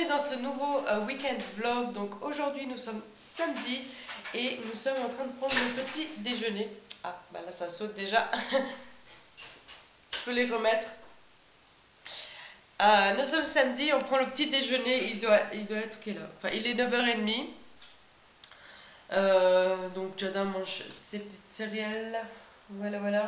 bienvenue dans ce nouveau week-end vlog. Donc aujourd'hui nous sommes samedi et nous sommes en train de prendre le petit déjeuner. Ah bah là ça saute déjà. Je peux les remettre. Nous sommes samedi, on prend le petit déjeuner. Il doit être quelle heure? Enfin il est 9h30. Donc Jada mange ses petites céréales. Voilà.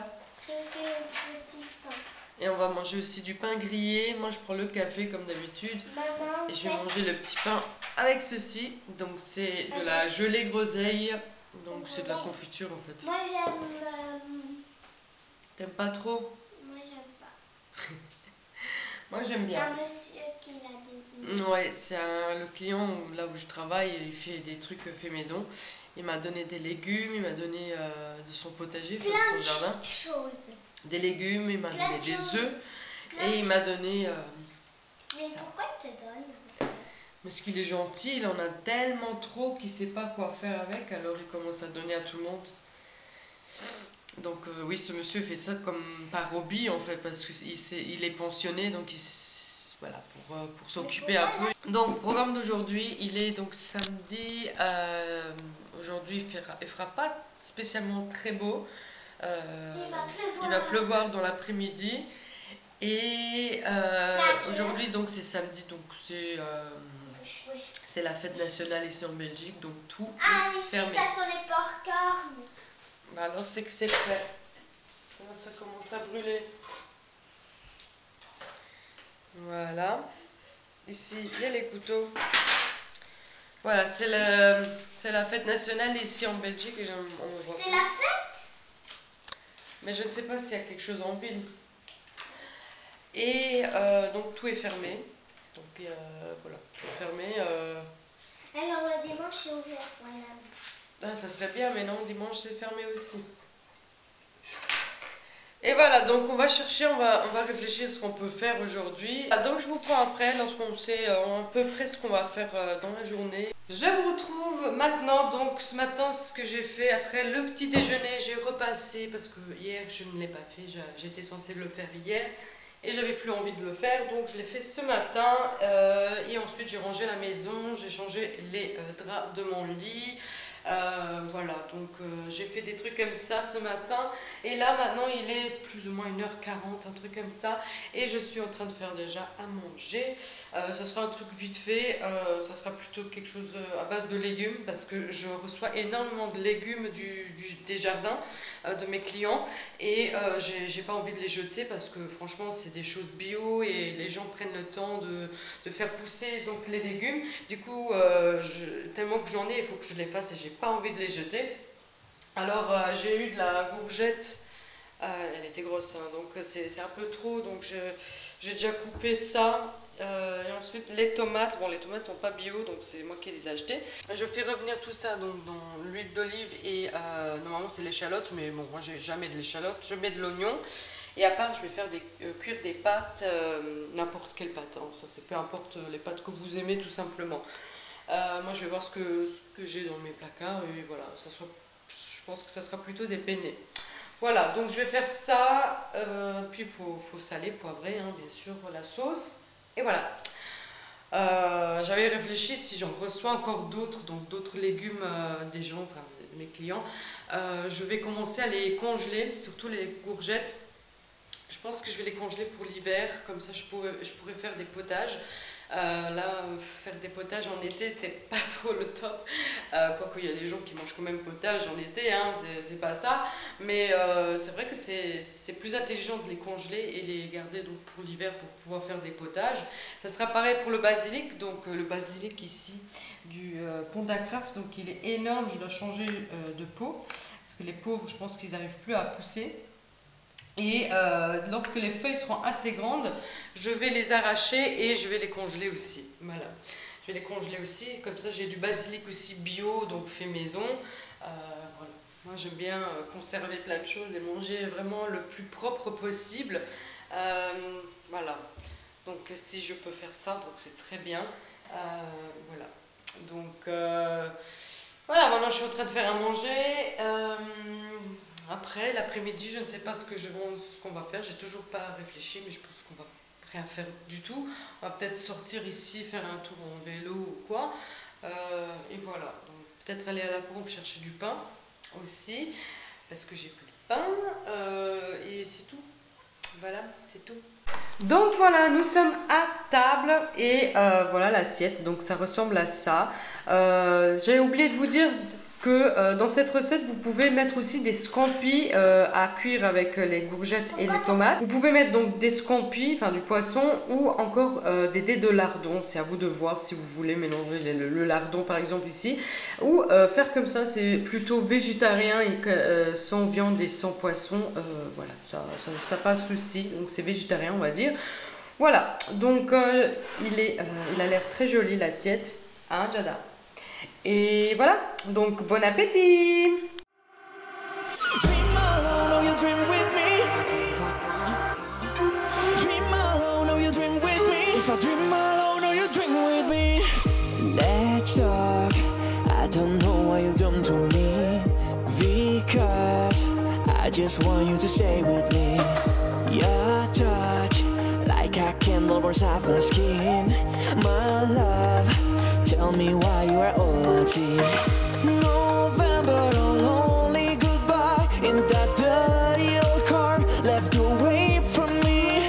Et on va manger aussi du pain grillé. Moi je prends le café comme d'habitude. Et je vais manger le petit pain avec ceci. Donc c'est de la gelée groseille. Donc c'est de la confiture en fait. Moi j'aime. T'aimes pas trop? Moi j'aime pas. Moi j'aime bien. C'est un monsieur qui l'a dit. Ouais, c'est le client là où je travaille. Il fait des trucs fait maison. Il m'a donné des légumes. Il m'a donné de son potager, de son jardin. Choses. Des légumes, il m'a donné des œufs. Et il m'a donné... Mais pourquoi il te donne? Parce qu'il est gentil, il en a tellement trop qu'il ne sait pas quoi faire avec, alors il commence à donner à tout le monde. Donc oui, ce monsieur fait ça comme par hobby en fait, parce qu'il est pensionné, donc voilà, pour s'occuper un peu. Donc, programme d'aujourd'hui, il est donc samedi. Aujourd'hui, il fera pas spécialement très beau. Il va pleuvoir dans l'après-midi. Et aujourd'hui, donc c'est samedi, donc c'est la fête nationale ici en Belgique, donc tout est fermé. Ça sont les popcorn. Bah alors c'est que c'est prêt. Ça commence à brûler. Voilà. Ici, il y a les couteaux. Voilà, c'est la fête nationale ici en Belgique. C'est la fête? Mais je ne sais pas s'il y a quelque chose en ville. Et donc tout est fermé. Donc voilà, tout est fermé. Alors le dimanche c'est ouvert, voilà. Ah, ça serait bien, mais non, dimanche c'est fermé aussi. Et voilà, donc on va chercher, on va réfléchir à ce qu'on peut faire aujourd'hui. Donc je vous prends après, lorsqu'on sait à peu près ce qu'on va faire dans la journée. Je vous retrouve maintenant, donc ce matin, ce que j'ai fait après le petit déjeuner, j'ai repassé, parce que hier je ne l'ai pas fait, j'étais censée le faire hier. Et j'avais plus envie de le faire, donc je l'ai fait ce matin. Et ensuite j'ai rangé la maison, j'ai changé les draps de mon lit. Voilà, donc j'ai fait des trucs comme ça ce matin. Et là maintenant il est plus ou moins 1h40, un truc comme ça. Et je suis en train de faire déjà à manger. Ce sera un truc vite fait. Ça sera plutôt quelque chose à base de légumes, parce que je reçois énormément de légumes des jardins de mes clients. Et j'ai pas envie de les jeter, parce que franchement c'est des choses bio et les gens prennent le temps de faire pousser donc les légumes. Du coup tellement que j'en ai, il faut que je les fasse et j'ai pas envie de les jeter. Alors j'ai eu de la courgette, elle était grosse hein, donc c'est un peu trop, donc j'ai déjà coupé ça. Et ensuite les tomates, bon les tomates sont pas bio, donc c'est moi qui les ai achetées. Je fais revenir tout ça donc dans l'huile d'olive et normalement c'est l'échalote, mais bon moi j'ai jamais de l'échalote. Je mets de l'oignon et à part je vais faire cuire des pâtes, n'importe quelle pâte, hein. Ça c'est peu importe les pâtes que vous aimez tout simplement. Moi je vais voir ce que j'ai dans mes placards et voilà, je pense que ça sera plutôt des penne. Voilà, donc je vais faire ça, puis il faut saler, poivrer hein, bien sûr la sauce. Et voilà. J'avais réfléchi si j'en reçois encore d'autres, donc d'autres légumes des gens, enfin de mes clients, je vais commencer à les congeler, surtout les courgettes. Je pense que je vais les congeler pour l'hiver, comme ça je pourrais faire des potages. Là, faire des potages en été, c'est pas trop le top. Quoique, il y a des gens qui mangent quand même potage en été, hein, c'est pas ça. Mais c'est vrai que c'est plus intelligent de les congeler et les garder donc, pour l'hiver pour pouvoir faire des potages. Ça sera pareil pour le basilic. Donc, le basilic ici du Pontacraft, donc il est énorme. Je dois changer de pot parce que les pauvres, je pense qu'ils n'arrivent plus à pousser. Et lorsque les feuilles seront assez grandes, je vais les arracher et je vais les congeler aussi. Voilà, je vais les congeler aussi. Comme ça, j'ai du basilic aussi bio, donc fait maison. Voilà. Moi, j'aime bien conserver plein de choses et manger vraiment le plus propre possible. Voilà. Donc, si je peux faire ça, donc c'est très bien. Voilà. Donc, voilà. Maintenant, je suis en train de faire à manger. Après, l'après-midi, je ne sais pas ce qu'on va faire. J'ai toujours pas réfléchi, mais je pense qu'on va rien faire du tout. On va peut-être sortir ici, faire un tour en vélo ou quoi. Et voilà, donc peut-être aller à la pompe chercher du pain aussi, parce que j'ai plus de pain. Et c'est tout. Voilà, c'est tout. Donc voilà, nous sommes à table et voilà l'assiette, donc ça ressemble à ça. J'ai oublié de vous dire que dans cette recette, vous pouvez mettre aussi des scampis à cuire avec les courgettes et les tomates. Vous pouvez mettre donc des scampis, enfin du poisson, ou encore des dés de lardon. C'est à vous de voir si vous voulez mélanger le lardon par exemple ici. Ou faire comme ça, c'est plutôt végétarien et sans viande et sans poisson. Voilà, ça passe aussi, donc c'est végétarien on va dire. Voilà, donc il a l'air très joli l'assiette, hein Jada? Et voilà, donc bon appétit! Dream alone, oh you dream with me. Dream alone, oh you dream with me. If I dream alone, oh you dream with me. Let's talk. I don't know what you've done to me, because I just want you to stay with me. Your touch, like a candle burns off my skin. My love, tell me why you are OT. November, a lonely goodbye in that dirty old car, left away from me.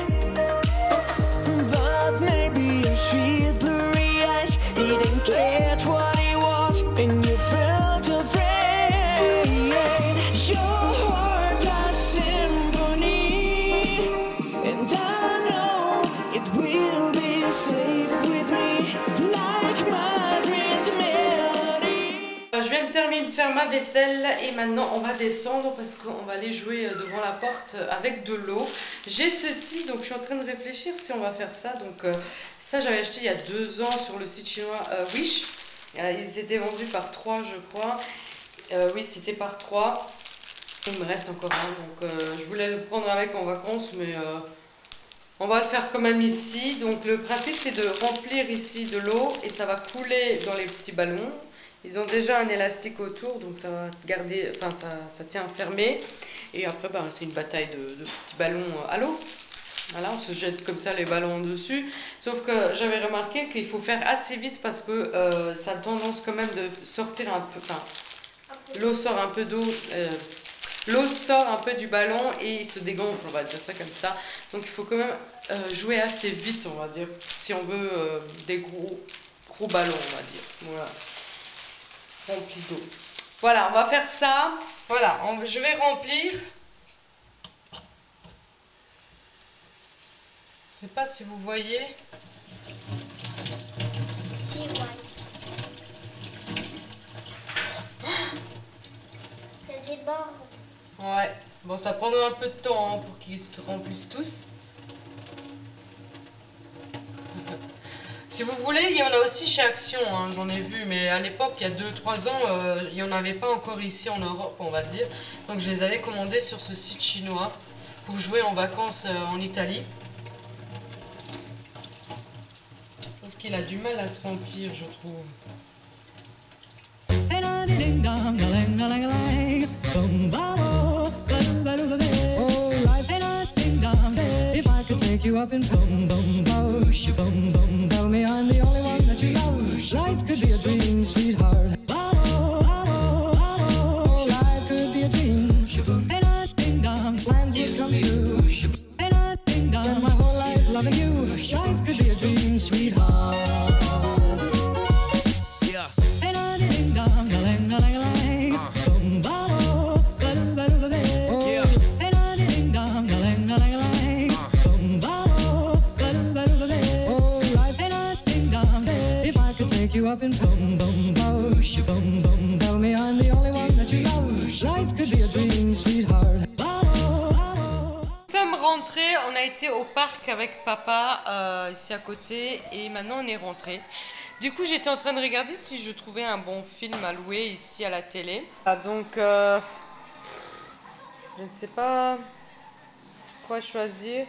But maybe your sweet blurry eyes didn't catch what it was, and you felt afraid. Your heart a symphony, and I know it will be safe with me, like my dreamed melody. Je viens de terminer de faire ma vaisselle et maintenant on va descendre parce qu'on va aller jouer devant la porte avec de l'eau. J'ai ceci, donc je suis en train de réfléchir si on va faire ça. Donc ça j'avais acheté il y a 2 ans sur le site chinois Wish. Ils étaient vendus par 3 je crois. Oui, c'était par 3. Il me reste encore un, donc je voulais le prendre avec en vacances, mais on va le faire quand même ici. Donc le principe c'est de remplir ici de l'eau et ça va couler dans les petits ballons. Ils ont déjà un élastique autour, donc ça va garder, enfin ça tient fermé. Et après c'est une bataille de petits ballons à l'eau. Voilà, on se jette comme ça les ballons dessus. Sauf que j'avais remarqué qu'il faut faire assez vite parce que ça a tendance quand même de sortir un peu. Enfin, l'eau sort un peu d'eau. L'eau sort un peu du ballon et il se dégonfle, on va dire ça comme ça. Donc il faut quand même jouer assez vite, on va dire, si on veut des gros ballons, on va dire. Voilà, remplis d'eau. Voilà, on va faire ça. Voilà, je vais remplir. Je sais pas si vous voyez. Si, ouais. Ça déborde. Ouais, bon ça prendra un peu de temps hein, pour qu'ils se remplissent tous. Si vous voulez, il y en a aussi chez Action, hein, j'en ai vu, mais à l'époque, il y a 2-3 ans, il n'y en avait pas encore ici en Europe, on va dire. Donc je les avais commandés sur ce site chinois pour jouer en vacances en Italie. Sauf qu'il a du mal à se remplir, je trouve. Take you up in boom boom boom boom boom. Tell me I'm the only one that you love. Life could be a dream, sweetheart. Life could be a dream. Plans would come true. Spend my whole life loving you. Life could be a dream, sweetheart. You up in boom boom boom boom boom. Tell me I'm the only one that you love. Life could be a dream, sweetheart. Nous sommes rentrés, on a été au parc avec papa ici à côté et maintenant on est rentrés. Du coup j'étais en train de regarder si je trouvais un bon film à louer ici à la télé. Donc je ne sais pas quoi choisir.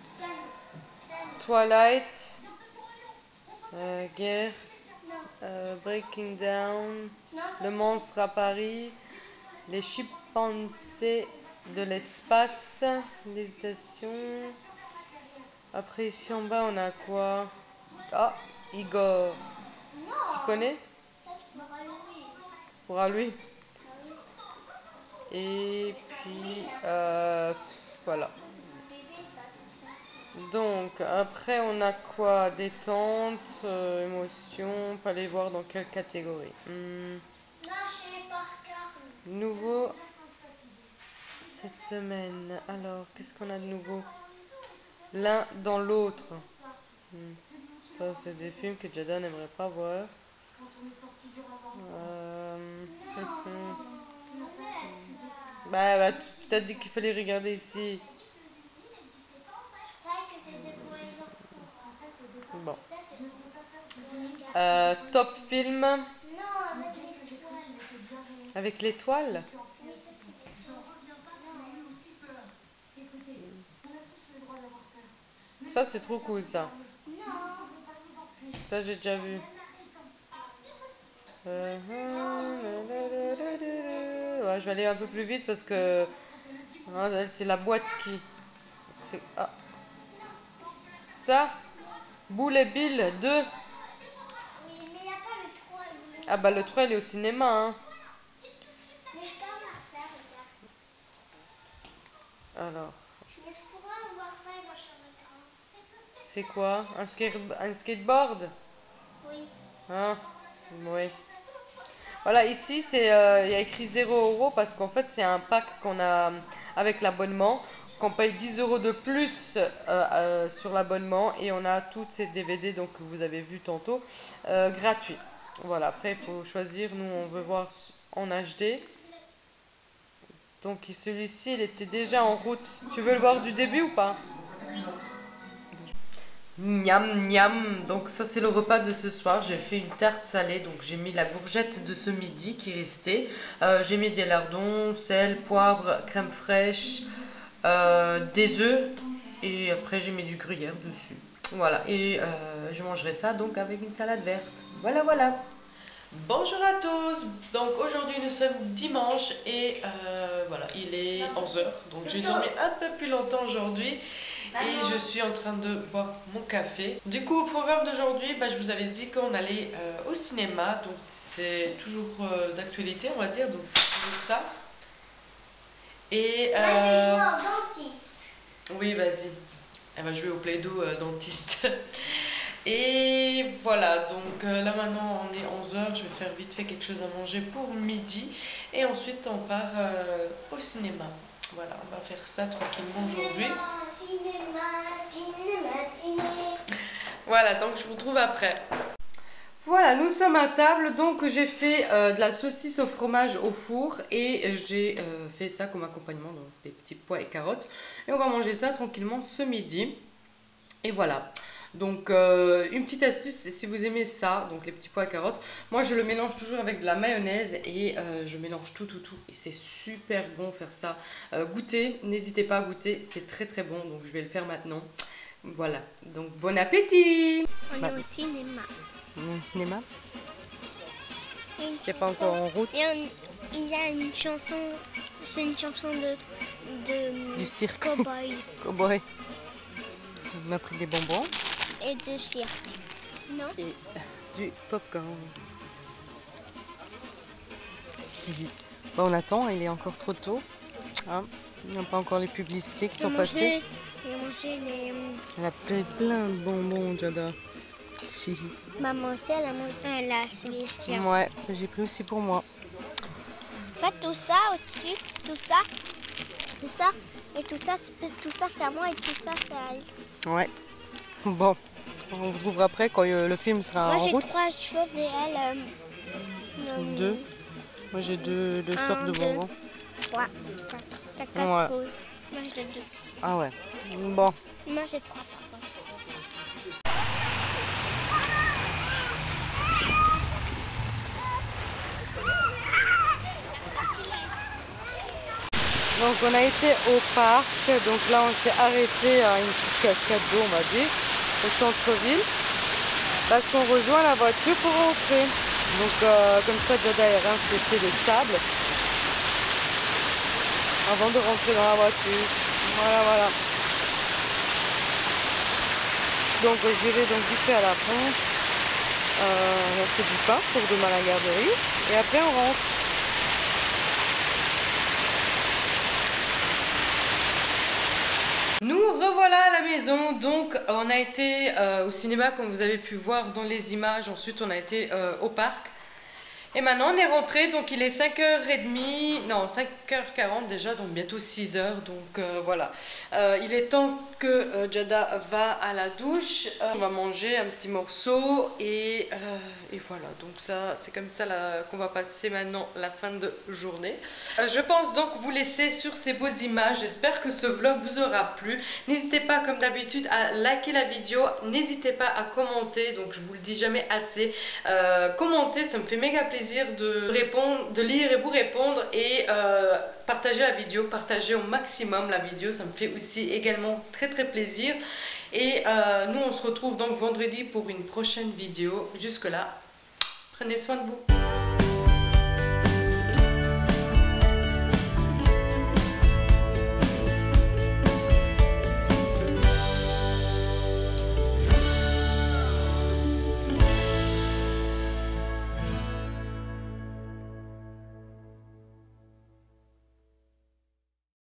Twilight, Guerre. Breaking Down, Le monstre à Paris, Les chimpanzés de l'espace, l'hésitation, Après, ici en bas, on a quoi? Ah, Igor. Tu connais? Ça, c'est pour lui. C'est pour à lui. Ah oui. Et puis, voilà. C'est pour bébé, ça, tout ça. Donc, après, on a quoi? Détente, émotion, pas les voir dans quelle catégorie. Non, chez les Parker. Nouveau cette semaine. Alors, qu'est-ce qu'on a de nouveau? L'un dans l'autre. Ça, c'est des films que Jada n'aimerait pas voir. Bah, tu t'as dit qu'il fallait regarder ici. Je croyais que c'était pour les enfants. Bon. Ça, c'est pour les garçons. Top film Non, avec l'étoile. avec l'étoile. Oui, ça, c'est l'étoile. Ça, c'est trop cool, ça. Non. Ça, j'ai déjà vu. Ouais, je vais aller un peu plus vite parce que c'est la boîte qui. Ah. Ça, Boule et Bill 2. Oui, mais il n'y a pas le 3. Ah bah le 3 il est au cinéma, hein. Mais je peux avoir ça, regarde. Alors, Mais je pourrais avoir ça et moi je serais c'est quoi? Un skateboard? Oui. Hein? Oui. Voilà, ici c'est il y a écrit 0 € parce qu'en fait c'est un pack qu'on a avec l'abonnement, qu'on paye 10 € de plus sur l'abonnement et on a toutes ces DVD donc que vous avez vu tantôt gratuits. Voilà, après il faut choisir, nous on veut voir en HD. Donc celui-ci il était déjà en route. Tu veux le voir du début ou pas? Miam miam, donc ça c'est le repas de ce soir. J'ai fait une tarte salée, donc j'ai mis la courgette de ce midi qui restait. J'ai mis des lardons, sel, poivre, crème fraîche, des œufs et après j'ai mis du gruyère dessus. Voilà, et je mangerai ça donc avec une salade verte. Voilà, voilà. Bonjour à tous, donc aujourd'hui nous sommes dimanche et voilà, il est 11 h, donc j'ai dormi un peu plus longtemps aujourd'hui. Et je suis en train de boire mon café. Du coup, au programme d'aujourd'hui, je vous avais dit qu'on allait au cinéma. Donc c'est toujours d'actualité, on va dire. Donc c'est toujours ça. Et Moi, je vais jouer au dentiste. oui, vas-y. Elle va jouer au Play-Doh dentiste. Et voilà, donc là maintenant on est 11 h. Je vais faire vite fait quelque chose à manger pour midi. Et ensuite on part au cinéma. Voilà, on va faire ça tranquillement aujourd'hui. Voilà, donc je vous retrouve après. Voilà, nous sommes à table, donc j'ai fait de la saucisse au fromage au four et j'ai fait ça comme accompagnement, donc des petits pois et carottes. Et on va manger ça tranquillement ce midi. Et voilà. Donc une petite astuce, si vous aimez ça, donc les petits pois et carottes, moi je le mélange toujours avec de la mayonnaise et je mélange tout et c'est super bon faire ça. Goûtez, n'hésitez pas à goûter, c'est très très bon, donc je vais le faire maintenant. Voilà, donc bon appétit. On est au cinéma. On est au cinéma. C'est pas encore en route. Et il y a une chanson, c'est une chanson Du cirque. Cowboy Cowboy. On a pris des bonbons. et de cirque. Non? Et du popcorn. Si. Bon, on attend, il est encore trop tôt. Hein, il n'y a pas encore les publicités qui sont passées. J'ai mangé les... Elle a plein de bonbons, Jada. Si. Maman, elle a acheté les siens. Ouais, j'ai pris aussi pour moi. En fait, tout ça au-dessus, tout ça, et tout ça c'est à moi et tout ça c'est à elle. Ouais. Bon, on vous retrouvera après quand le film sera en Moi j'ai route. 3 choses et elle... 2. Moi j'ai deux sortes de bonbons. 3, 4. T'as 4 Ouais. choses. Moi j'ai 2. Ah ouais. Bon. Moi j'ai 3 par contre. Donc on a été au parc, donc là on s'est arrêté à une petite cascade d'eau, on va dire, au centre-ville, parce qu'on rejoint la voiture pour rentrer. Donc comme ça Jada a rinçé le sable avant de rentrer dans la voiture. Voilà, voilà. Donc j'irai donc vite fait à la pompe. On fait du pain pour demain à la garderie. Et après on rentre. Nous revoilà à la maison, donc on a été au cinéma comme vous avez pu voir dans les images, ensuite on a été au parc. Et maintenant on est rentré, donc il est 5h30, non 5h40 déjà, donc bientôt 6h, donc voilà. Il est temps que Jada va à la douche, on va manger un petit morceau et voilà, donc ça c'est comme ça qu'on va passer maintenant la fin de journée. Je pense donc vous laisser sur ces beaux images, j'espère que ce vlog vous aura plu. N'hésitez pas comme d'habitude à liker la vidéo, n'hésitez pas à commenter, donc je vous le dis jamais assez, commenter ça me fait méga plaisir de répondre, de lire et vous répondre et partager la vidéo, partager au maximum la vidéo, ça me fait aussi également très plaisir. Et nous on se retrouve donc vendredi pour une prochaine vidéo. Jusque là, prenez soin de vous.